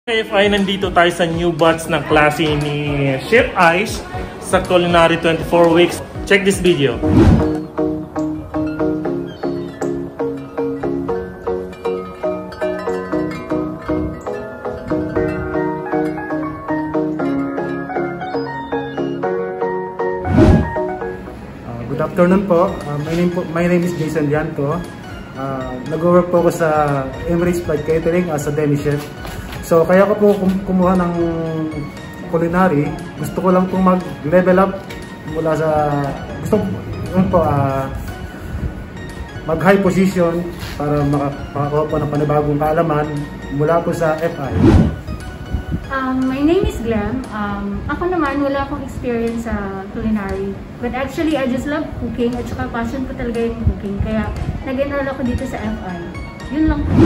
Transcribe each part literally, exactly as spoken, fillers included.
F I, nandito tayo sa new batch ng klase ni Chef Ice sa Culinary twenty-four Weeks. Check this video. Good afternoon po. Uh, my, name po. My name is Jason Lianto. Uh, Nag-work po ako sa Emirates Flight Catering as a demi chef. So kaya ko po kum kumuha ng culinary. Gusto ko lang pong mag-level up mula sa gusto ko po uh, mag-high position para makakuha po ng panibagong kaalaman mula po sa F I. Um, my name is Glam. Um, ako naman, wala akong experience sa culinary. But actually, I just love cooking at saka passion ko talaga yung cooking. Kaya nag-enroll ako dito sa F I. Yun lang po.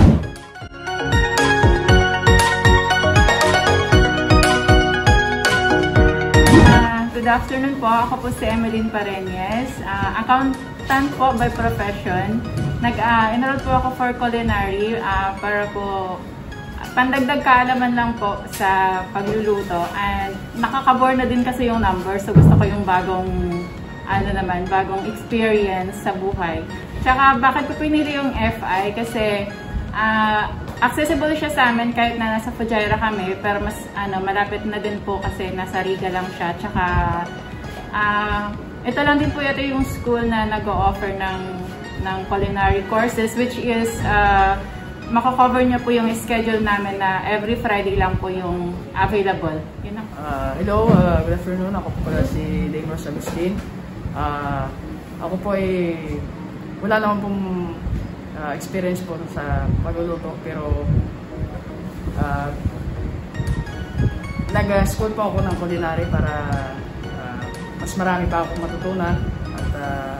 Uh, good afternoon po. Ako po si Emeline Pareñez. Uh, accountant po by profession. Nag-enroll uh, po ako for culinary uh, para po pandagdag kaalaman lang po sa pagluluto, and nakaka-bore na din kasi yung numbers, so gusto ko yung bagong ano naman, bagong experience sa buhay. Tsaka bakit ko pinili yung F I? Kasi uh, accessible siya sa amin kahit na nasa Fujairah kami, pero mas ano, malapit na din po kasi nasa Riga lang siya. Tsaka uh, ito lang din po yata yung school na nag-o-offer ng, ng culinary courses, which is uh, makakover niya po yung schedule namin na every Friday lang po yung available. Yun ako. Uh, hello, uh, good afternoon. Ako po pala si Damos Agustin. Uh, ako po ay wala naman pong uh, experience po sa pagluluto, pero uh, nag-school po ako ng culinary para uh, mas marami pa akong matutunan at uh,